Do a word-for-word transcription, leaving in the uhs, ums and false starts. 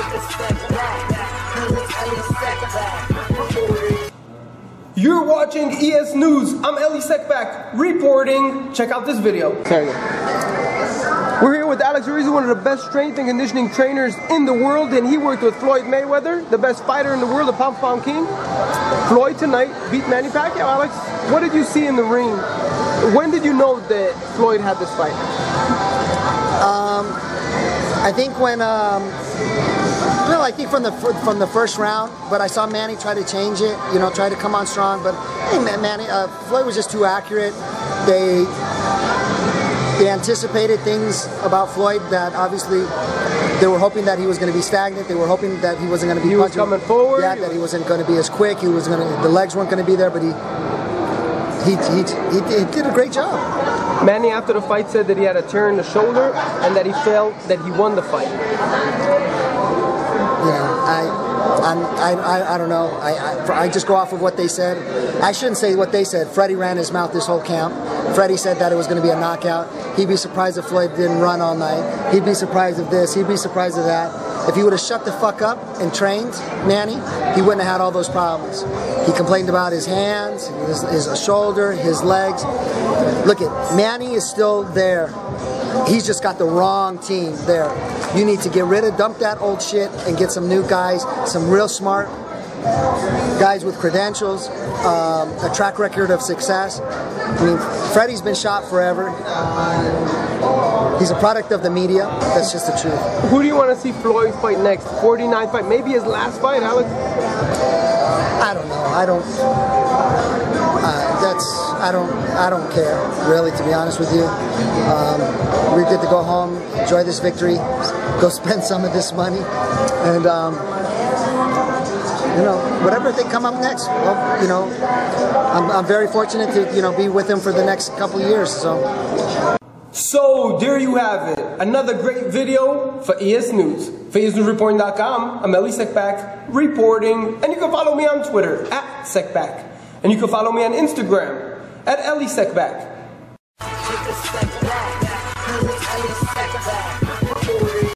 You're watching E S News. I'm Ariza reporting. Check out this video. There you go. We're here with Alex Ariza, one of the best strength and conditioning trainers in the world, and he worked with Floyd Mayweather, the best fighter in the world, the pound for pound king. Floyd tonight beat Manny Pacquiao. Alex, what did you see in the ring? When did you know that Floyd had this fight? Um, I think when, um, well, I think from the from the first round, but I saw Manny try to change it, you know, try to come on strong. But hey, Manny, uh, Floyd was just too accurate. They they anticipated things about Floyd that obviously they were hoping that he was going to be stagnant. They were hoping that he wasn't going to be. He was coming forward. Yeah, that he wasn't going to be as quick. He was going to. The legs weren't going to be there, but he. He, he, he, he did a great job. Manny, after the fight, said that he had a tear in the shoulder and that he felt that he won the fight. Yeah, I, I'm, I, I, I don't know. I, I, I just go off of what they said. I shouldn't say what they said. Freddie ran his mouth this whole camp. Freddie said that it was going to be a knockout. He'd be surprised if Floyd didn't run all night. He'd be surprised of this. He'd be surprised of that. If he would have shut the fuck up and trained Manny, he wouldn't have had all those problems. He complained about his hands, his, his shoulder, his legs. Look at Manny is still there. He's just got the wrong team there. You need to get rid of, dump that old shit and get some new guys, some real smart guys with credentials, um, a track record of success. I mean, Freddie's been shot forever. He's a product of the media. That's just the truth. Who do you want to see Floyd fight next? forty-nine fight, maybe his last fight, Alex? I don't know. I don't. Uh, that's. I don't. I don't care really, to be honest with you. Um, we're good to go home, enjoy this victory, go spend some of this money, and um, you know, whatever they come up next. Well, you know, I'm, I'm very fortunate to you know be with him for the next couple of years. So. So there you have it. Another great video for E S News. For E S News Reporting dot com, I'm Ariza reporting, and you can follow me on Twitter at Secback, and you can follow me on Instagram at Ariza.